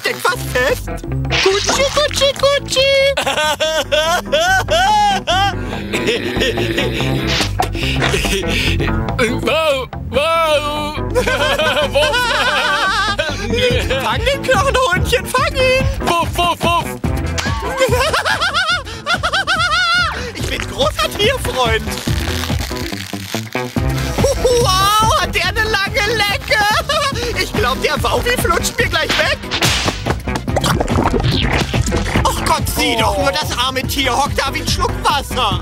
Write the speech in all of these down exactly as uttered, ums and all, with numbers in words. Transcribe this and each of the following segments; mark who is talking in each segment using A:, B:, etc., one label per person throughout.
A: steckt was fest. Gucci, Gucci, Gucci.
B: Wow, wow.
A: Fang den Knochenhundchen, fang ihn.
B: Wuff, wuff, wuff.
A: Ich bin großer Tierfreund. Wow, hat der eine lange Lecke. Ich glaube, der Wauwi flutscht mir gleich weg. Ach Gott, sieh doch, nur das arme Tier hockt da wie ein Schluck Wasser.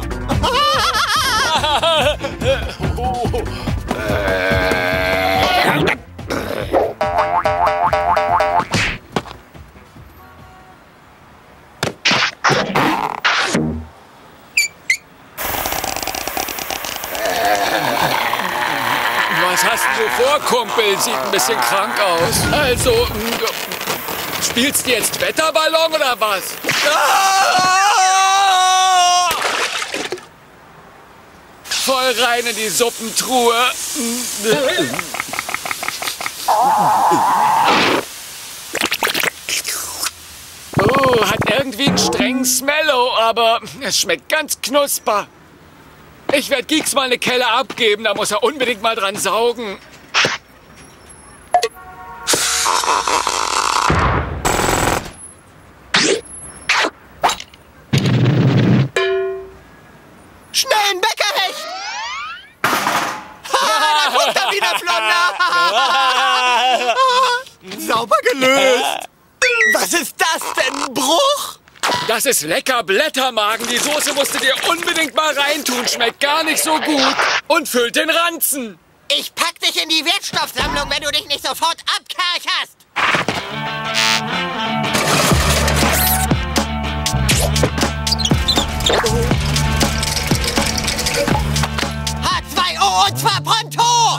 B: Was hast du vor, Kumpel? Sieht ein bisschen krank aus. Also, spielst du jetzt Wetterballon oder was? Ah! Voll rein in die Suppentruhe. Oh, hat irgendwie einen strengen Smello, aber es schmeckt ganz knusper. Ich werde Geeks mal eine Kelle abgeben, da muss er unbedingt mal dran saugen.
A: Schnell ein Bäckerhecht! Da kommt er wieder, Flunder! Sauber gelöst! Was ist das denn? Ein Bruch?
B: Das ist lecker Blättermagen. Die Soße musst du dir unbedingt mal reintun. Schmeckt gar nicht so gut. Und füllt den Ranzen.
A: Ich pack dich in die Wertstoffsammlung, wenn du dich nicht sofort abkercherst. H zwei O und zwar pronto!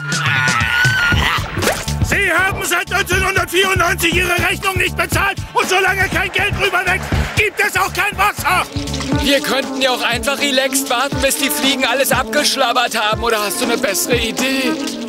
C: Sie haben seit neunzehnhundertvierundneunzig Ihre Rechnung nicht bezahlt und solange kein Geld drüber wächst, gibt es auch kein Wasser.
B: Wir könnten ja auch einfach relaxed warten, bis die Fliegen alles abgeschlabbert haben. Oder hast du eine bessere Idee?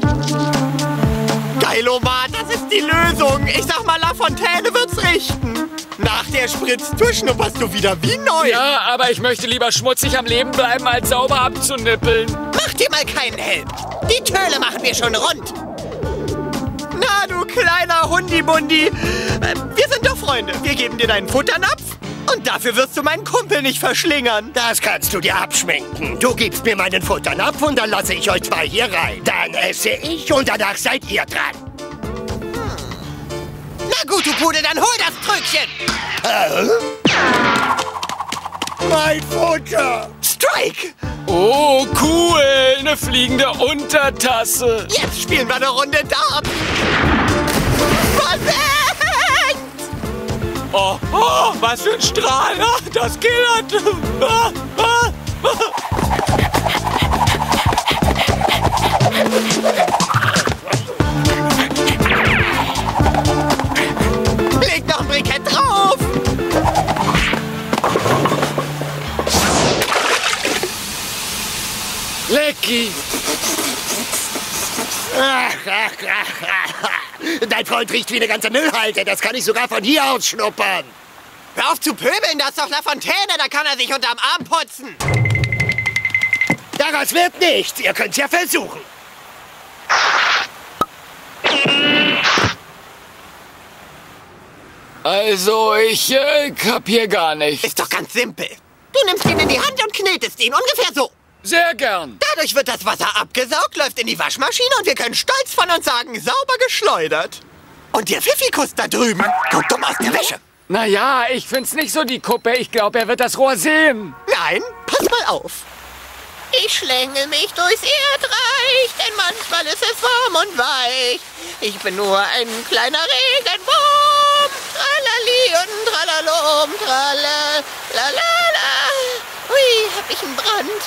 A: Geilomat, das ist die Lösung. Ich sag mal, La Fontaine wird's richten. Nach der Spritztour schnupperst du wieder wie neu.
B: Ja, aber ich möchte lieber schmutzig am Leben bleiben, als sauber abzunippeln.
A: Mach dir mal keinen Helm. Die Töle machen wir schon rund. Na, du kleiner Hundibundi. Wir sind doch Freunde. Wir geben dir deinen Futternapf und dafür wirst du meinen Kumpel nicht verschlingern.
D: Das kannst du dir abschminken. Du gibst mir meinen Futternapf und dann lasse ich euch zwei hier rein. Dann esse ich und danach seid ihr dran.
A: Hm. Na gut, du Pudel, dann hol das Tröckchen.
D: Äh? Mein Futter.
A: Strike.
B: Oh, cool. Eine fliegende Untertasse.
A: Jetzt spielen wir eine Runde Dart. Versenkt!
B: Oh, oh, was für ein Strahl. Ah, das killert. Ah, ah, ah.
A: Leg noch ein Brikett drauf.
B: Lecky.
D: Ach, ach, ach, ach. Dein Freund riecht wie eine ganze Müllhalde. Das kann ich sogar von hier aus schnuppern.
A: Hör auf zu pöbeln, das ist doch La Fontaine. Da kann er sich unterm Arm putzen.
D: Daraus wird nichts. Ihr könnt's ja versuchen.
B: Also, ich äh, kapier gar nicht.
A: Ist doch ganz simpel. Du nimmst ihn in die Hand und knetest ihn. Ungefähr so.
B: Sehr gern.
A: Dadurch wird das Wasser abgesaugt, läuft in die Waschmaschine und wir können stolz von uns sagen, sauber geschleudert. Und der Pfiffikus da drüben guckt dumm aus der Wäsche.
B: Naja, ich find's nicht so die Kuppe. Ich glaube, er wird das Rohr sehen.
A: Nein, pass mal auf. Ich schlängel mich durchs Erdreich, denn manchmal ist es warm und weich. Ich bin nur ein kleiner Regenwurm. Tralali und tralalom, tralalala. Ui, hab ich einen Brand.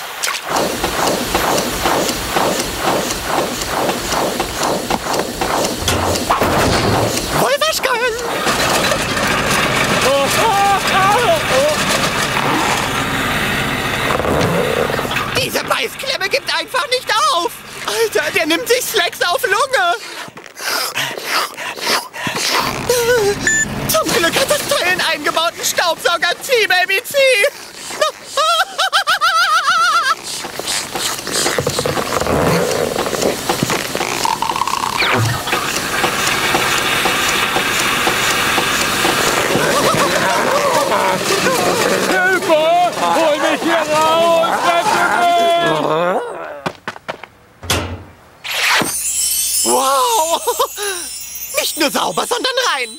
A: Wollwaschgang!
B: Oh, oh, oh, oh.
A: Diese Beißklemme gibt einfach nicht auf. Alter, der nimmt sich Slacks auf Lunge. Zum Glück hat das Teil einen eingebauten Staubsauger. Zieh, Baby, zieh!
B: Hilfe! Hol mich hier raus!
A: Wow! Nicht nur sauber, sondern rein.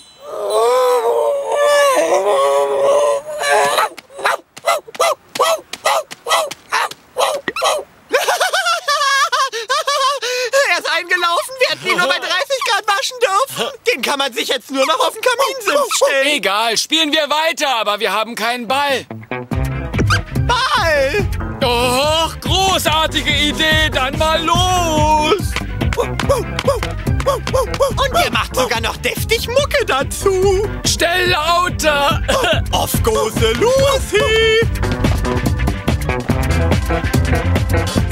A: Er ist eingelaufen, wir hätten ihn nur bei dreißig Grad waschen dürfen. Den kann man sich jetzt nur noch auf den Kaminsims stellen.
B: Egal, spielen wir weiter, aber wir haben keinen Ball.
A: Ball!
B: Och, großartige Idee, dann mal los!
A: Und ihr macht sogar noch deftig Mucke dazu.
B: Stell lauter!
A: Auf goes the Lucy!